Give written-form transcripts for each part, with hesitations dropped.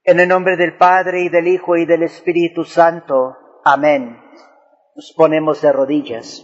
En el nombre del Padre, y del Hijo, y del Espíritu Santo. Amén. Nos ponemos de rodillas.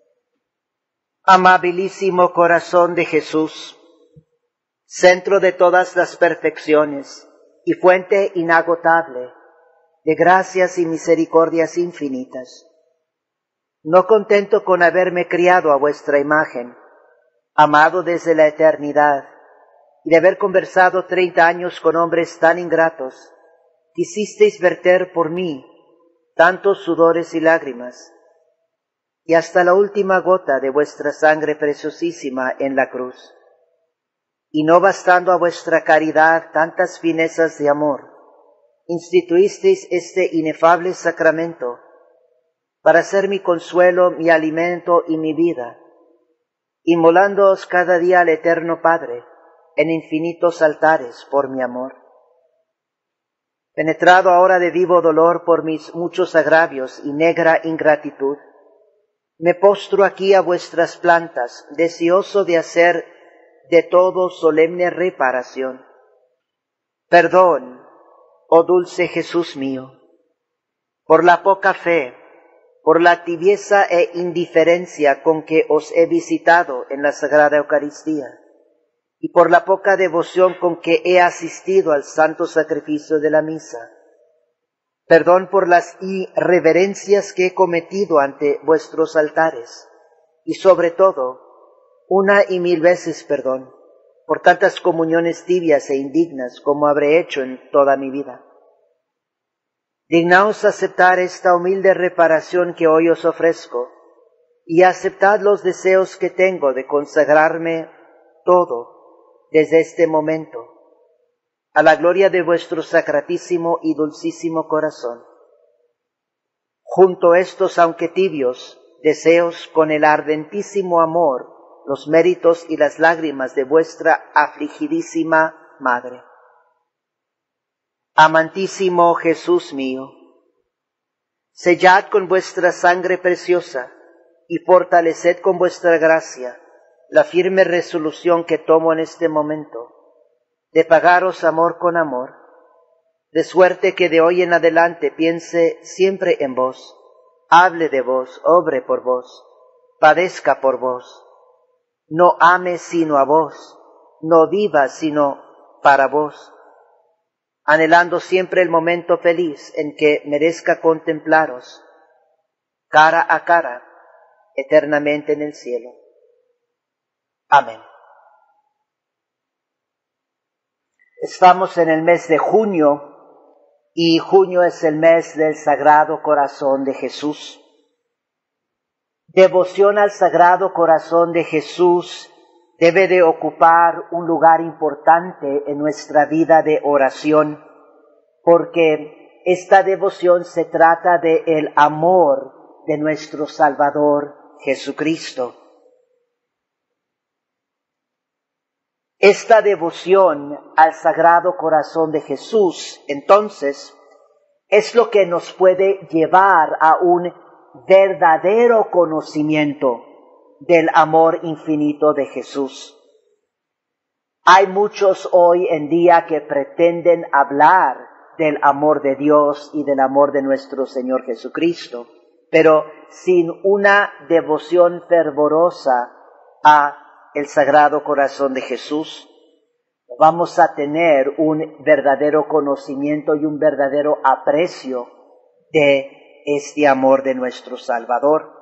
Amabilísimo corazón de Jesús, centro de todas las perfecciones y fuente inagotable de gracias y misericordias infinitas. No contento con haberme criado a vuestra imagen, amado desde la eternidad, y de haber conversado 30 años con hombres tan ingratos, quisisteis verter por mí tantos sudores y lágrimas, y hasta la última gota de vuestra sangre preciosísima en la cruz. Y no bastando a vuestra caridad tantas finezas de amor, instituisteis este inefable sacramento, para ser mi consuelo, mi alimento y mi vida, inmolándoos cada día al Eterno Padre, en infinitos altares por mi amor. Penetrado ahora de vivo dolor por mis muchos agravios y negra ingratitud, me postro aquí a vuestras plantas, deseoso de hacer de todo solemne reparación. Perdón, oh dulce Jesús mío, por la poca fe, por la tibieza e indiferencia con que os he visitado en la Sagrada Eucaristía, y por la poca devoción con que he asistido al santo sacrificio de la misa. Perdón por las irreverencias que he cometido ante vuestros altares, y sobre todo, una y mil veces perdón por tantas comuniones tibias e indignas como habré hecho en toda mi vida. Dignaos aceptar esta humilde reparación que hoy os ofrezco, y aceptad los deseos que tengo de consagrarme todo desde este momento, a la gloria de vuestro sacratísimo y dulcísimo corazón. Junto a estos, aunque tibios, deseos con el ardentísimo amor, los méritos y las lágrimas de vuestra afligidísima Madre. Amantísimo Jesús mío, sellad con vuestra sangre preciosa y fortaleced con vuestra gracia la firme resolución que tomo en este momento, de pagaros amor con amor, de suerte que de hoy en adelante piense siempre en vos, hable de vos, obre por vos, padezca por vos, no ame sino a vos, no viva sino para vos, anhelando siempre el momento feliz en que merezca contemplaros, cara a cara, eternamente en el cielo. Amén. Estamos en el mes de junio, y junio es el mes del Sagrado Corazón de Jesús. Devoción al Sagrado Corazón de Jesús debe de ocupar un lugar importante en nuestra vida de oración, porque esta devoción se trata de el amor de nuestro Salvador Jesucristo. Esta devoción al Sagrado Corazón de Jesús, entonces, es lo que nos puede llevar a un verdadero conocimiento del amor infinito de Jesús. Hay muchos hoy en día que pretenden hablar del amor de Dios y del amor de nuestro Señor Jesucristo, pero sin una devoción fervorosa a el Sagrado Corazón de Jesús, vamos a tener un verdadero conocimiento y un verdadero aprecio de este amor de nuestro Salvador.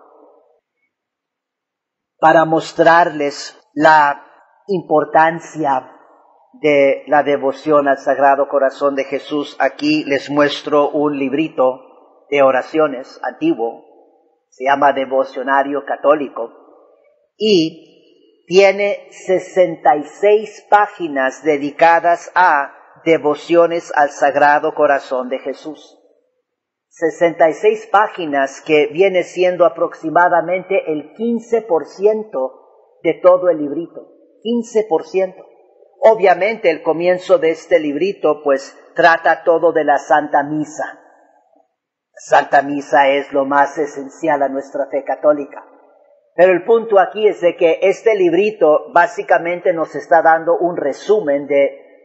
Para mostrarles la importancia de la devoción al Sagrado Corazón de Jesús, aquí les muestro un librito de oraciones antiguo, se llama Devocionario Católico, y tiene 66 páginas dedicadas a devociones al Sagrado Corazón de Jesús. 66 páginas que viene siendo aproximadamente el 15% de todo el librito. 15%. Obviamente el comienzo de este librito pues trata todo de la Santa Misa. Santa Misa es lo más esencial a nuestra fe católica. Pero el punto aquí es de que este librito básicamente nos está dando un resumen de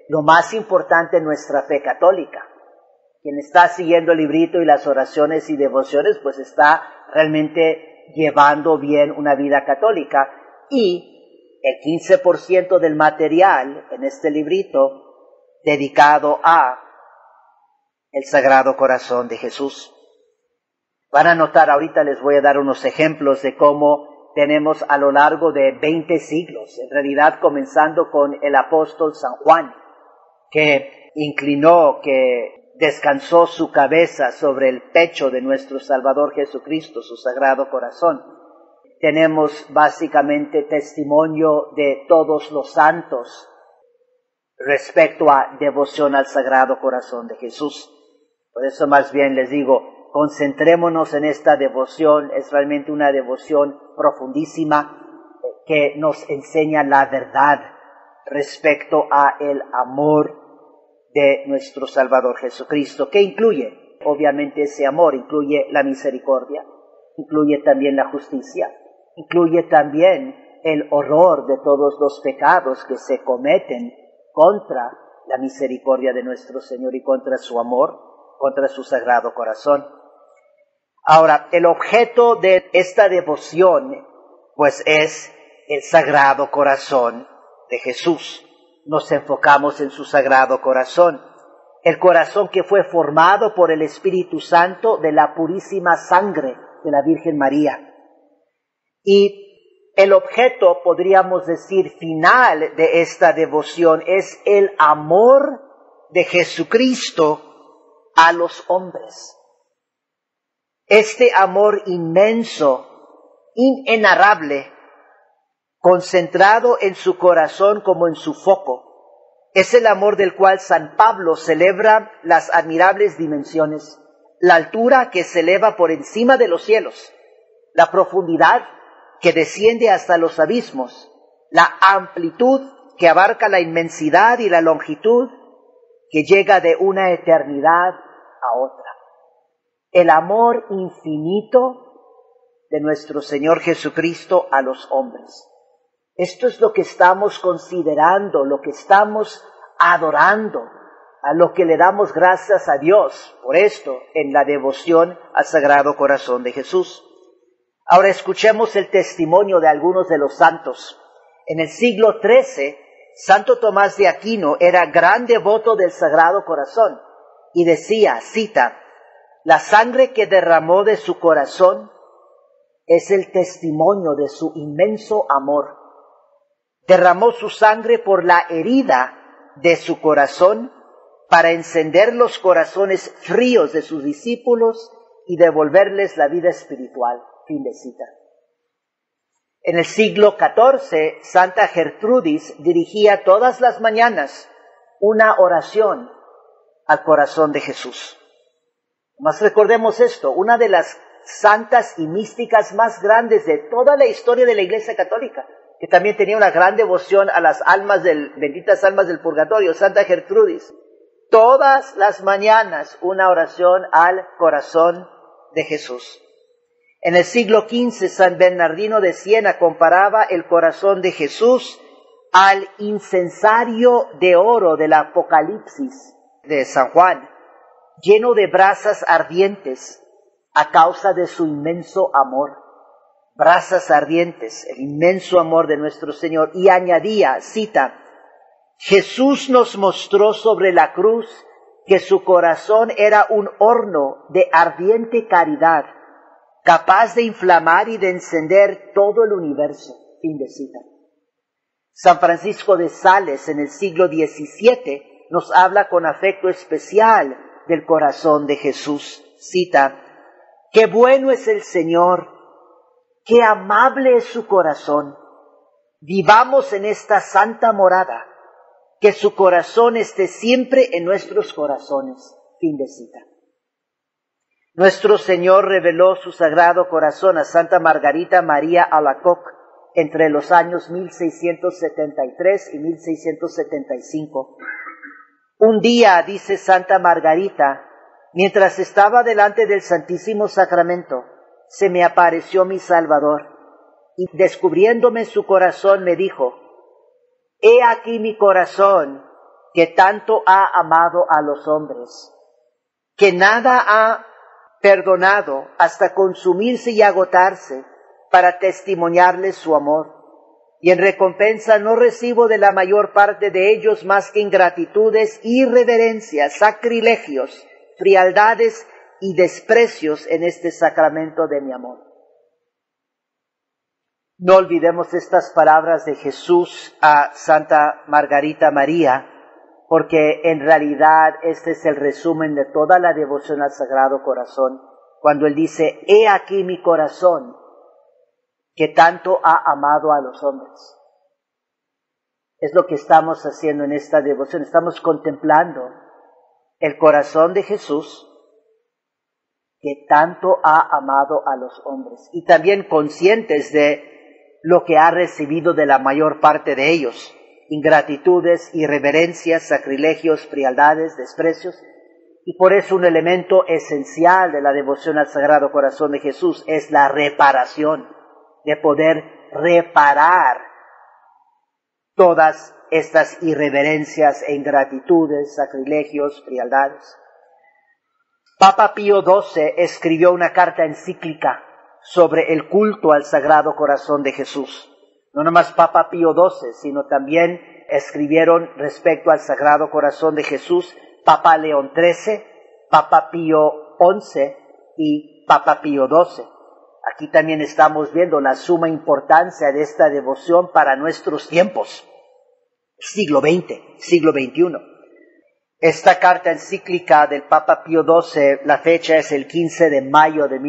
lo más importante en nuestra fe católica. Quien está siguiendo el librito y las oraciones y devociones, pues está realmente llevando bien una vida católica. Y el 15% del material en este librito dedicado a el Sagrado Corazón de Jesús. Van a notar, ahorita les voy a dar unos ejemplos de cómo tenemos a lo largo de 20 siglos, en realidad comenzando con el apóstol San Juan, que inclinó, que descansó su cabeza sobre el pecho de nuestro Salvador Jesucristo, su Sagrado Corazón. Tenemos básicamente testimonio de todos los santos respecto a devoción al Sagrado Corazón de Jesús. Por eso más bien les digo, concentrémonos en esta devoción. Es realmente una devoción profundísima que nos enseña la verdad respecto a el amor de nuestro Salvador Jesucristo. ¿Qué incluye? Obviamente ese amor incluye la misericordia, incluye también la justicia, incluye también el horror de todos los pecados que se cometen contra la misericordia de nuestro Señor y contra su amor, contra su Sagrado Corazón. Ahora, el objeto de esta devoción, pues es el Sagrado Corazón de Jesús. Nos enfocamos en su Sagrado Corazón, el corazón que fue formado por el Espíritu Santo de la purísima sangre de la Virgen María. Y el objeto, podríamos decir, final de esta devoción es el amor de Jesucristo a los hombres. Este amor inmenso, inenarrable, concentrado en su corazón como en su foco, es el amor del cual San Pablo celebra las admirables dimensiones, la altura que se eleva por encima de los cielos, la profundidad que desciende hasta los abismos, la amplitud que abarca la inmensidad y la longitud que llega de una eternidad a otra. El amor infinito de nuestro Señor Jesucristo a los hombres. Esto es lo que estamos considerando, lo que estamos adorando, a lo que le damos gracias a Dios por esto en la devoción al Sagrado Corazón de Jesús. Ahora escuchemos el testimonio de algunos de los santos. En el siglo XIII, Santo Tomás de Aquino era gran devoto del Sagrado Corazón y decía, cita, «La sangre que derramó de su corazón es el testimonio de su inmenso amor. Derramó su sangre por la herida de su corazón para encender los corazones fríos de sus discípulos y devolverles la vida espiritual». Fin de cita. En el siglo XIV, Santa Gertrudis dirigía todas las mañanas una oración al corazón de Jesús. Más recordemos esto, una de las santas y místicas más grandes de toda la historia de la Iglesia Católica, que también tenía una gran devoción a las benditas almas del purgatorio, Santa Gertrudis. Todas las mañanas una oración al corazón de Jesús. En el siglo XV, San Bernardino de Siena comparaba el corazón de Jesús al incensario de oro del Apocalipsis de San Juan, lleno de brasas ardientes a causa de su inmenso amor. Brasas ardientes, el inmenso amor de nuestro Señor. Y añadía, cita, «Jesús nos mostró sobre la cruz que su corazón era un horno de ardiente caridad, capaz de inflamar y de encender todo el universo». Fin de cita. San Francisco de Sales, en el siglo XVII, nos habla con afecto especial del corazón de Jesús. Cita, «Qué bueno es el Señor, qué amable es su corazón. Vivamos en esta santa morada, que su corazón esté siempre en nuestros corazones». Fin de cita. Nuestro Señor reveló su Sagrado Corazón a Santa Margarita María Alacoque entre los años 1673 y 1675. Un día, dice Santa Margarita, mientras estaba delante del Santísimo Sacramento, se me apareció mi Salvador, y descubriéndome su corazón me dijo, «He aquí mi corazón, que tanto ha amado a los hombres, que nada ha perdonado hasta consumirse y agotarse para testimoniarles su amor. Y en recompensa no recibo de la mayor parte de ellos más que ingratitudes, irreverencias, sacrilegios, frialdades y desprecios en este sacramento de mi amor. No olvidemos estas palabras de Jesús a Santa Margarita María, porque en realidad este es el resumen de toda la devoción al Sagrado Corazón, cuando Él dice, he aquí mi corazón, que tanto ha amado a los hombres. Es lo que estamos haciendo en esta devoción, estamos contemplando el corazón de Jesús, que tanto ha amado a los hombres, y también conscientes de lo que ha recibido de la mayor parte de ellos, ingratitudes, irreverencias, sacrilegios, frialdades, desprecios, y por eso un elemento esencial de la devoción al Sagrado Corazón de Jesús es la reparación, de poder reparar todas estas irreverencias e ingratitudes, sacrilegios, frialdades. Papa Pío XII escribió una carta encíclica sobre el culto al Sagrado Corazón de Jesús. No nomás Papa Pío XII, sino también escribieron respecto al Sagrado Corazón de Jesús Papa León XIII, Papa Pío XI y Papa Pío XII. Aquí también estamos viendo la suma importancia de esta devoción para nuestros tiempos, siglo XX, siglo XXI. Esta carta encíclica del Papa Pío XII, la fecha es el 15 de mayo de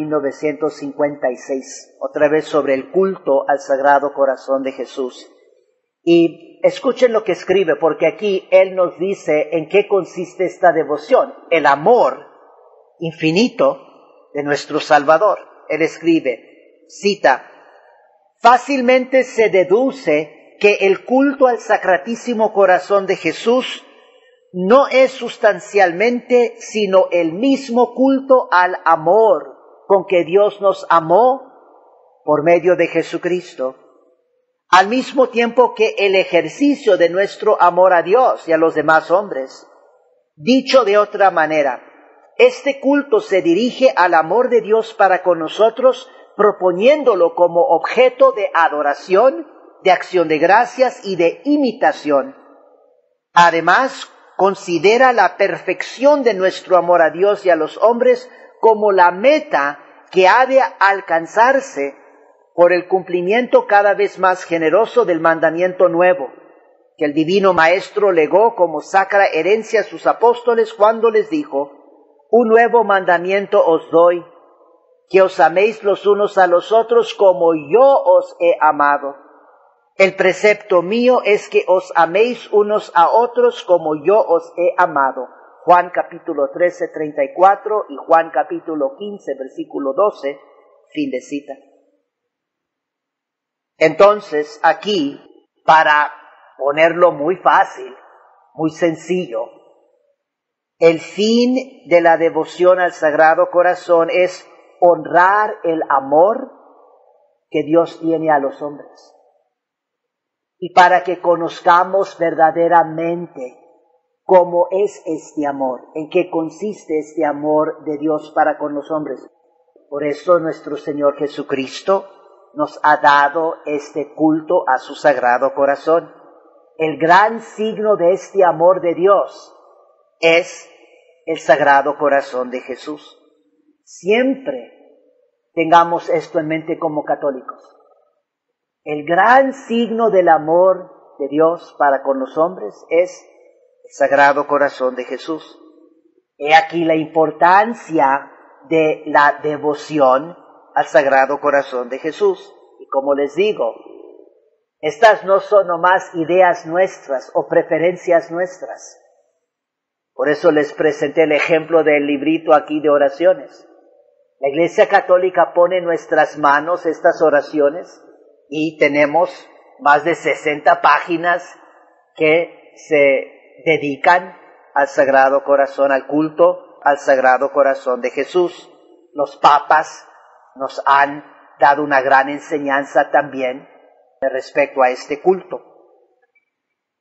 1956, otra vez sobre el culto al Sagrado Corazón de Jesús. Y escuchen lo que escribe, porque aquí él nos dice en qué consiste esta devoción, el amor infinito de nuestro Salvador. Él escribe, cita, fácilmente se deduce que el culto al Sacratísimo Corazón de Jesús no es sustancialmente sino el mismo culto al amor con que Dios nos amó por medio de Jesucristo, al mismo tiempo que el ejercicio de nuestro amor a Dios y a los demás hombres. Dicho de otra manera, este culto se dirige al amor de Dios para con nosotros, proponiéndolo como objeto de adoración, de acción de gracias y de imitación. Además, considera la perfección de nuestro amor a Dios y a los hombres como la meta que ha de alcanzarse por el cumplimiento cada vez más generoso del mandamiento nuevo, que el Divino Maestro legó como sacra herencia a sus apóstoles cuando les dijo, un nuevo mandamiento os doy, que os améis los unos a los otros como yo os he amado. El precepto mío es que os améis unos a otros como yo os he amado. Juan capítulo 13, 34 y Juan capítulo 15, versículo 12, fin de cita. Entonces, aquí, para ponerlo muy fácil, muy sencillo, el fin de la devoción al Sagrado Corazón es honrar el amor que Dios tiene a los hombres. Y para que conozcamos verdaderamente cómo es este amor, en qué consiste este amor de Dios para con los hombres. Por eso nuestro Señor Jesucristo nos ha dado este culto a su Sagrado Corazón. El gran signo de este amor de Dios es el Sagrado Corazón de Jesús. Siempre tengamos esto en mente como católicos. El gran signo del amor de Dios para con los hombres es el Sagrado Corazón de Jesús. He aquí la importancia de la devoción al Sagrado Corazón de Jesús. Y como les digo, estas no son nomás ideas nuestras o preferencias nuestras. Por eso les presenté el ejemplo del librito aquí de oraciones. La Iglesia Católica pone en nuestras manos estas oraciones y tenemos más de 60 páginas que se dedican al Sagrado Corazón, al culto al Sagrado Corazón de Jesús. Los papas nos han dado una gran enseñanza también respecto a este culto.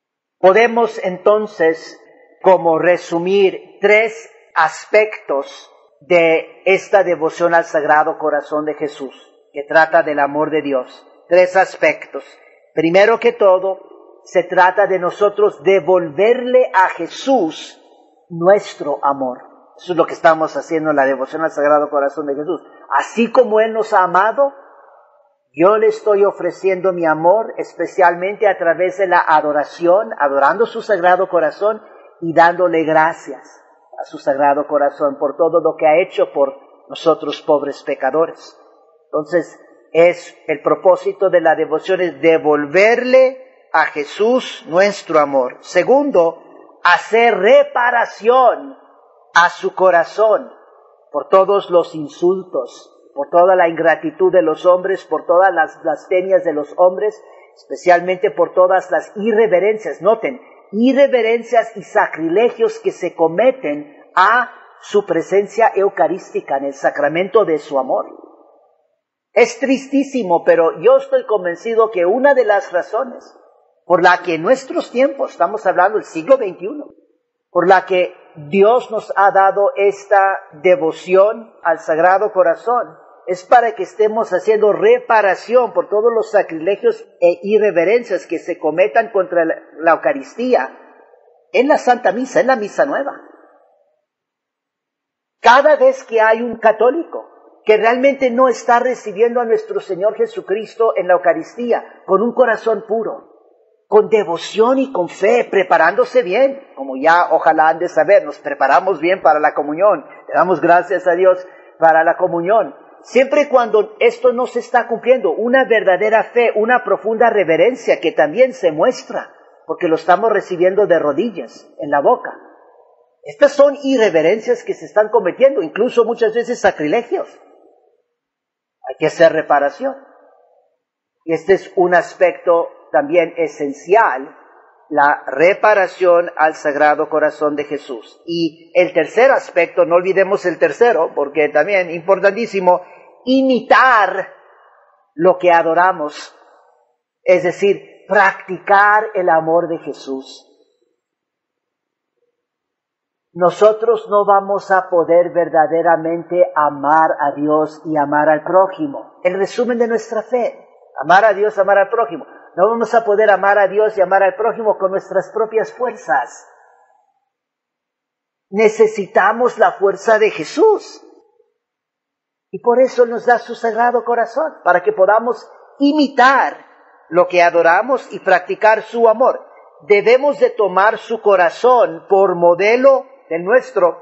Podemos entonces como resumir 3 aspectos de esta devoción al Sagrado Corazón de Jesús, que trata del amor de Dios. 3 aspectos. Primero que todo, se trata de nosotros devolverle a Jesús nuestro amor. Eso es lo que estamos haciendo en la devoción al Sagrado Corazón de Jesús. Así como Él nos ha amado, yo le estoy ofreciendo mi amor, especialmente a través de la adoración, adorando su Sagrado Corazón y dándole gracias a su Sagrado Corazón por todo lo que ha hecho por nosotros pobres pecadores. Entonces, es el propósito de la devoción es devolverle a Jesús nuestro amor. Segundo, hacer reparación a su corazón por todos los insultos, por toda la ingratitud de los hombres, por todas las blasfemias de los hombres, especialmente por todas las irreverencias. Noten, irreverencias y sacrilegios que se cometen a su presencia eucarística en el sacramento de su amor. Es tristísimo, pero yo estoy convencido que una de las razones por la que en nuestros tiempos, estamos hablando del siglo XXI, por la que Dios nos ha dado esta devoción al Sagrado Corazón, es para que estemos haciendo reparación por todos los sacrilegios e irreverencias que se cometan contra la Eucaristía en la Santa Misa, en la Misa Nueva. Cada vez que hay un católico que realmente no está recibiendo a nuestro Señor Jesucristo en la Eucaristía con un corazón puro, con devoción y con fe, preparándose bien, como ya ojalá han de saber, nos preparamos bien para la comunión, le damos gracias a Dios para la comunión. Siempre y cuando esto no se está cumpliendo, una verdadera fe, una profunda reverencia que también se muestra, porque lo estamos recibiendo de rodillas, en la boca. Estas son irreverencias que se están cometiendo, incluso muchas veces sacrilegios. Hay que hacer reparación. Y este es un aspecto también esencial, la reparación al Sagrado Corazón de Jesús. Y el tercer aspecto, no olvidemos el tercero, porque también importantísimo, imitar lo que adoramos, es decir, practicar el amor de Jesús. Nosotros no vamos a poder verdaderamente amar a Dios y amar al prójimo. El resumen de nuestra fe, amar a Dios, amar al prójimo. No vamos a poder amar a Dios y amar al prójimo con nuestras propias fuerzas. Necesitamos la fuerza de Jesús. Y por eso nos da su Sagrado Corazón, para que podamos imitar lo que adoramos y practicar su amor. Debemos de tomar su corazón por modelo del nuestro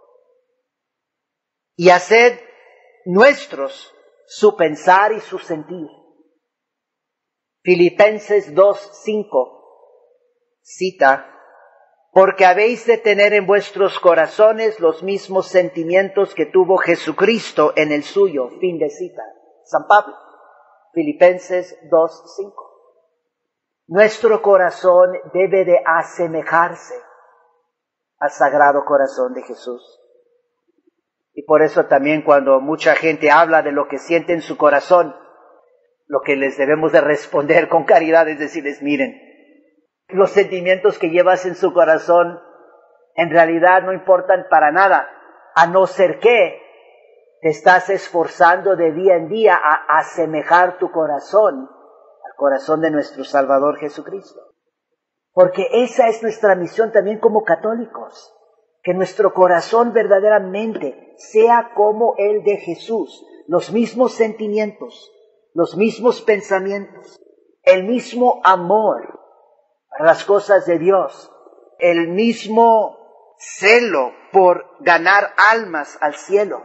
y hacer nuestros su pensar y su sentir. Filipenses 2:5 cita, porque habéis de tener en vuestros corazones los mismos sentimientos que tuvo Jesucristo en el suyo. Fin de cita. San Pablo, Filipenses 2:5. Nuestro corazón debe de asemejarse al Sagrado Corazón de Jesús. Y por eso también cuando mucha gente habla de lo que siente en su corazón, lo que les debemos de responder con caridad es decirles, miren, los sentimientos que llevas en su corazón en realidad no importan para nada, a no ser que te estás esforzando de día en día a asemejar tu corazón al corazón de nuestro Salvador Jesucristo. Porque esa es nuestra misión también como católicos, que nuestro corazón verdaderamente sea como el de Jesús, los mismos sentimientos, los mismos pensamientos, el mismo amor para las cosas de Dios, el mismo celo por ganar almas al cielo.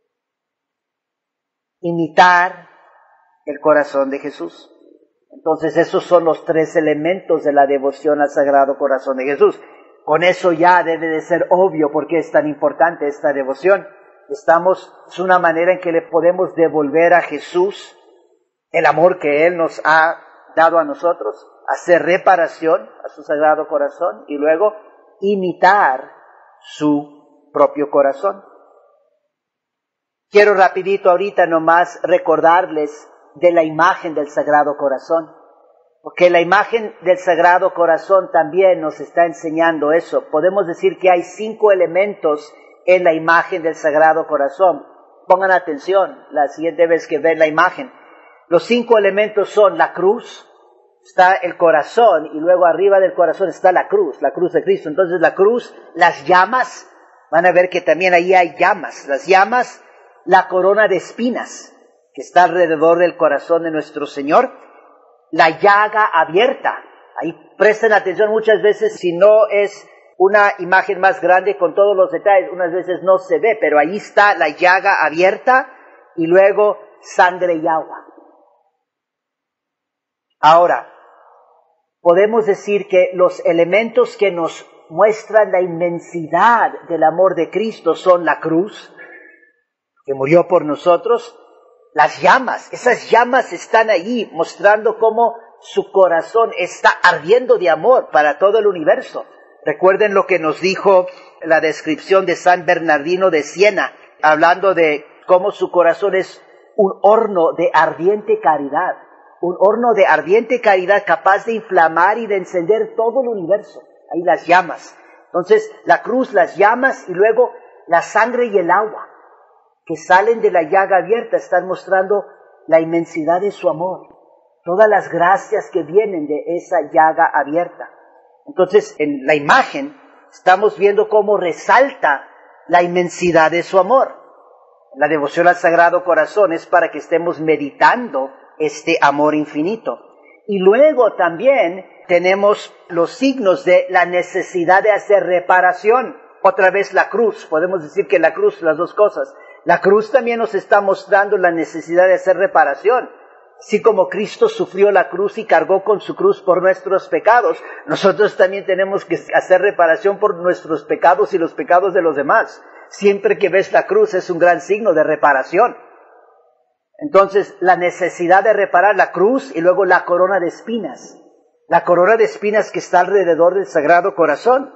Imitar el corazón de Jesús. Entonces esos son los 3 elementos de la devoción al Sagrado Corazón de Jesús. Con eso ya debe de ser obvio por qué es tan importante esta devoción. Es una manera en que le podemos devolver a Jesús el amor que Él nos ha dado a nosotros, hacer reparación a su Sagrado Corazón y luego imitar su propio corazón. Quiero rapidito ahorita nomás recordarles de la imagen del Sagrado Corazón, Porque la imagen del Sagrado Corazón también nos está enseñando eso. Podemos decir que hay 5 elementos en la imagen del Sagrado Corazón. Pongan atención la siguiente vez que ven la imagen. Los 5 elementos son la cruz, está el corazón y luego arriba del corazón está la cruz de Cristo. Entonces la cruz, las llamas, van a ver que también ahí hay llamas. Las llamas, la corona de espinas que está alrededor del corazón de nuestro Señor, la llaga abierta. Ahí presten atención muchas veces, si no es una imagen más grande con todos los detalles, unas veces no se ve, pero ahí está la llaga abierta y luego sangre y agua. Ahora, podemos decir que los elementos que nos muestran la inmensidad del amor de Cristo son la cruz, que murió por nosotros, las llamas, esas llamas están ahí mostrando cómo su corazón está ardiendo de amor para todo el universo. Recuerden lo que nos dijo la descripción de San Bernardino de Siena, hablando de cómo su corazón es un horno de ardiente caridad, un horno de ardiente caridad capaz de inflamar y de encender todo el universo. Ahí las llamas. Entonces, la cruz, las llamas y luego la sangre y el agua que salen de la llaga abierta están mostrando la inmensidad de su amor, todas las gracias que vienen de esa llaga abierta. Entonces, en la imagen estamos viendo cómo resalta la inmensidad de su amor. La devoción al Sagrado Corazón es para que estemos meditando este amor infinito. Y luego también tenemos los signos de la necesidad de hacer reparación. Otra vez la cruz, podemos decir que la cruz, las dos cosas. La cruz también nos está mostrando la necesidad de hacer reparación. Así como Cristo sufrió la cruz y cargó con su cruz por nuestros pecados, nosotros también tenemos que hacer reparación por nuestros pecados y los pecados de los demás. Siempre que ves la cruz es un gran signo de reparación. Entonces, la necesidad de reparar la cruz y luego la corona de espinas. La corona de espinas que está alrededor del Sagrado Corazón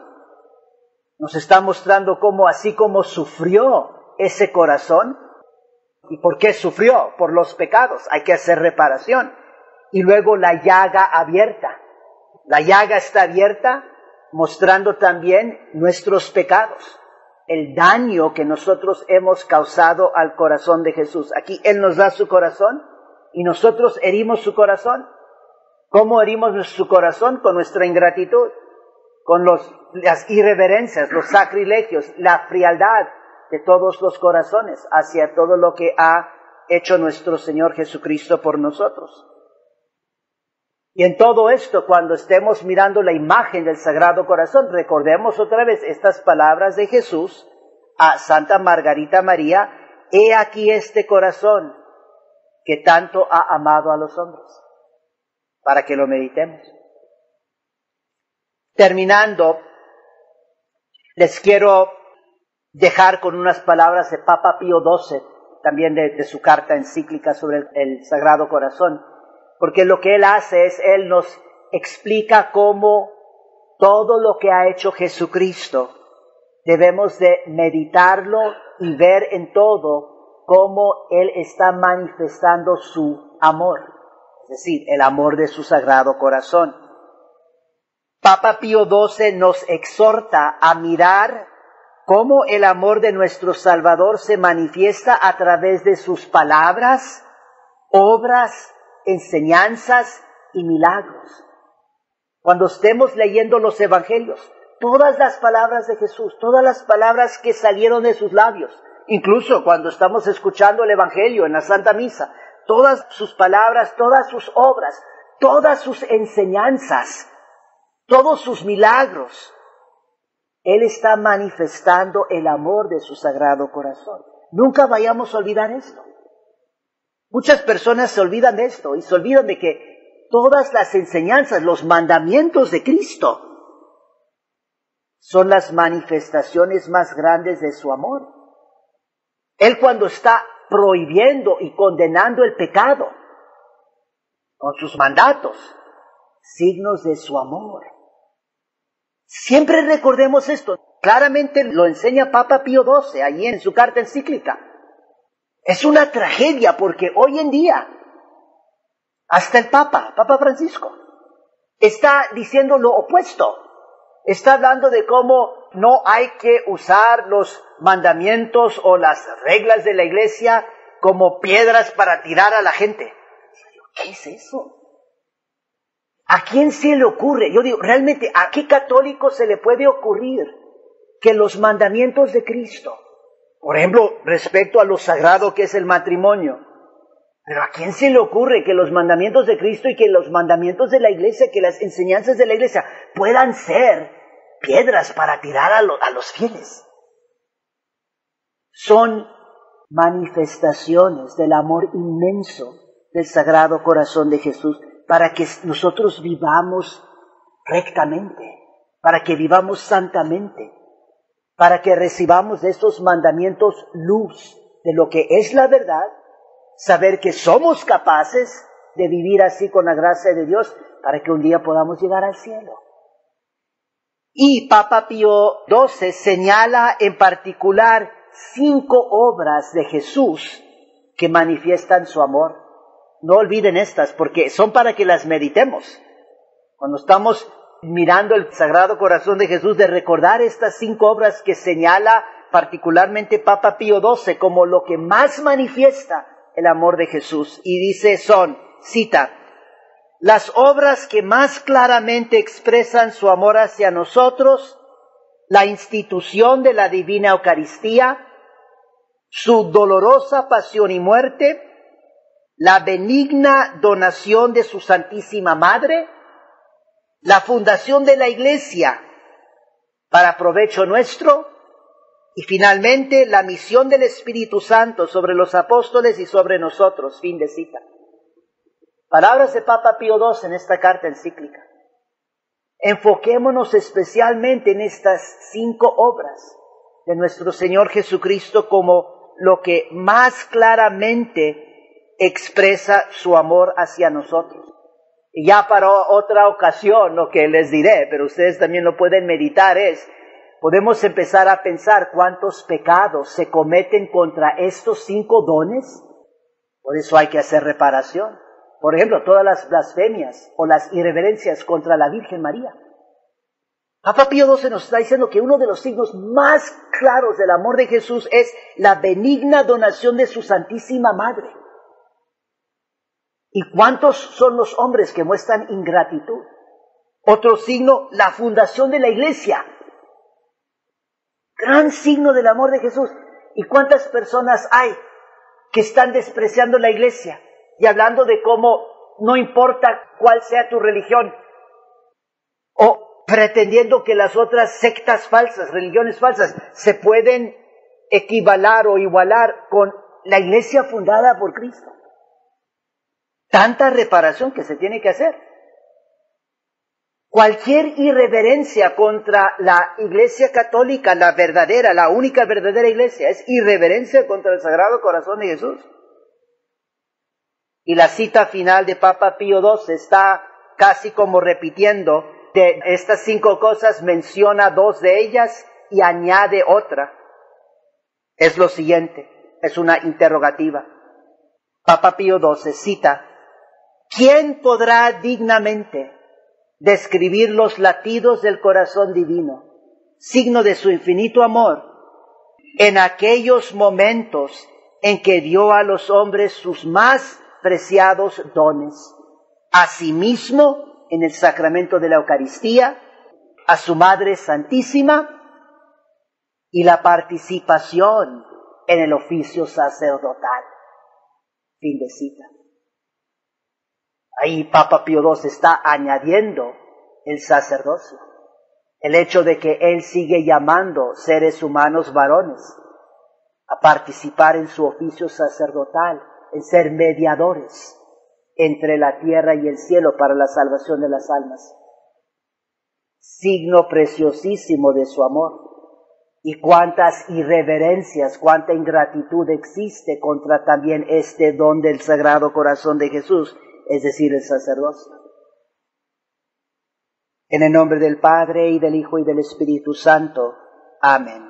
nos está mostrando cómo, así como sufrió ese corazón, ¿y por qué sufrió? Por los pecados, hay que hacer reparación. Y luego la llaga abierta. La llaga está abierta mostrando también nuestros pecados, el daño que nosotros hemos causado al corazón de Jesús. Aquí Él nos da su corazón y nosotros herimos su corazón. ¿Cómo herimos su corazón? Con nuestra ingratitud, con las irreverencias, los sacrilegios, la frialdad de todos los corazones hacia todo lo que ha hecho nuestro Señor Jesucristo por nosotros. Y en todo esto, cuando estemos mirando la imagen del Sagrado Corazón, recordemos otra vez estas palabras de Jesús a Santa Margarita María: he aquí este corazón que tanto ha amado a los hombres, para que lo meditemos. Terminando, les quiero dejar con unas palabras de Papa Pío XII, también de su carta encíclica sobre el Sagrado Corazón, porque lo que él hace es, él nos explica cómo todo lo que ha hecho Jesucristo debemos de meditarlo y ver en todo cómo Él está manifestando su amor, es decir, el amor de su Sagrado Corazón. Papa Pío XII nos exhorta a mirar cómo el amor de nuestro Salvador se manifiesta a través de sus palabras, obras, enseñanzas y milagros. Cuando estemos leyendo los evangelios, todas las palabras de Jesús, todas las palabras que salieron de sus labios, incluso cuando estamos escuchando el evangelio en la Santa Misa, todas sus palabras, todas sus obras, todas sus enseñanzas, todos sus milagros, Él está manifestando el amor de su Sagrado Corazón. Nunca vayamos a olvidar esto. Muchas personas se olvidan de esto y se olvidan de que todas las enseñanzas, los mandamientos de Cristo son las manifestaciones más grandes de su amor. Él, cuando está prohibiendo y condenando el pecado con sus mandatos, signos de su amor. Siempre recordemos esto. Claramente lo enseña Papa Pío XII allí en su carta encíclica. Es una tragedia porque hoy en día hasta el Papa Francisco, está diciendo lo opuesto. Está hablando de cómo no hay que usar los mandamientos o las reglas de la iglesia como piedras para tirar a la gente. ¿Qué es eso? ¿A quién se le ocurre? Yo digo, realmente, ¿a qué católico se le puede ocurrir que los mandamientos de Cristo, por ejemplo, respecto a lo sagrado que es el matrimonio, pero ¿a quién se le ocurre que los mandamientos de Cristo y que los mandamientos de la iglesia, que las enseñanzas de la iglesia puedan ser piedras para tirar a los fieles? Son manifestaciones del amor inmenso del Sagrado Corazón de Jesús para que nosotros vivamos rectamente, para que vivamos santamente, para que recibamos de estos mandamientos luz de lo que es la verdad, saber que somos capaces de vivir así con la gracia de Dios para que un día podamos llegar al cielo. Y Papa Pío XII señala en particular 5 obras de Jesús que manifiestan su amor. No olviden estas, porque son para que las meditemos. Cuando estamos mirando el Sagrado Corazón de Jesús, de recordar estas 5 obras que señala particularmente Papa Pío XII como lo que más manifiesta el amor de Jesús. Y dice, son, cita, las obras que más claramente expresan su amor hacia nosotros, la institución de la Divina Eucaristía, su dolorosa pasión y muerte, la benigna donación de su Santísima Madre, la fundación de la Iglesia para provecho nuestro, y finalmente la misión del Espíritu Santo sobre los apóstoles y sobre nosotros. Fin de cita. Palabras de Papa Pío XII en esta carta encíclica. Enfoquémonos especialmente en estas 5 obras de nuestro Señor Jesucristo como lo que más claramente expresa su amor hacia nosotros. Y ya para otra ocasión, lo que les diré, pero ustedes también lo pueden meditar, podemos empezar a pensar cuántos pecados se cometen contra estos 5 dones. Por eso hay que hacer reparación. Por ejemplo, todas las blasfemias o las irreverencias contra la Virgen María. Papa Pío XII nos está diciendo que uno de los signos más claros del amor de Jesús es la benigna donación de su Santísima Madre. ¿Y cuántos son los hombres que muestran ingratitud? Otro signo, la fundación de la Iglesia. Gran signo del amor de Jesús. ¿Y cuántas personas hay que están despreciando la Iglesia y hablando de cómo no importa cuál sea tu religión, o pretendiendo que las otras sectas falsas, religiones falsas, se pueden equivalar o igualar con la Iglesia fundada por Cristo? Tanta reparación que se tiene que hacer. Cualquier irreverencia contra la Iglesia Católica, la verdadera, la única verdadera Iglesia, es irreverencia contra el Sagrado Corazón de Jesús. Y la cita final de Papa Pío XII está casi como repitiendo de estas 5 cosas, menciona 2 de ellas y añade otra. Es lo siguiente, es una interrogativa. Papa Pío XII cita, ¿quién podrá dignamente describir los latidos del corazón divino, signo de su infinito amor, en aquellos momentos en que dio a los hombres sus más preciados dones, asimismo en el sacramento de la Eucaristía, a su Madre Santísima y la participación en el oficio sacerdotal? Fin de cita. Ahí Papa Pío XII está añadiendo el sacerdocio, el hecho de que él sigue llamando seres humanos varones a participar en su oficio sacerdotal, en ser mediadores entre la tierra y el cielo para la salvación de las almas. Signo preciosísimo de su amor. Y cuántas irreverencias, cuánta ingratitud existe contra también este don del Sagrado Corazón de Jesús, es decir, el sacerdocio. En el nombre del Padre, y del Hijo, y del Espíritu Santo. Amén.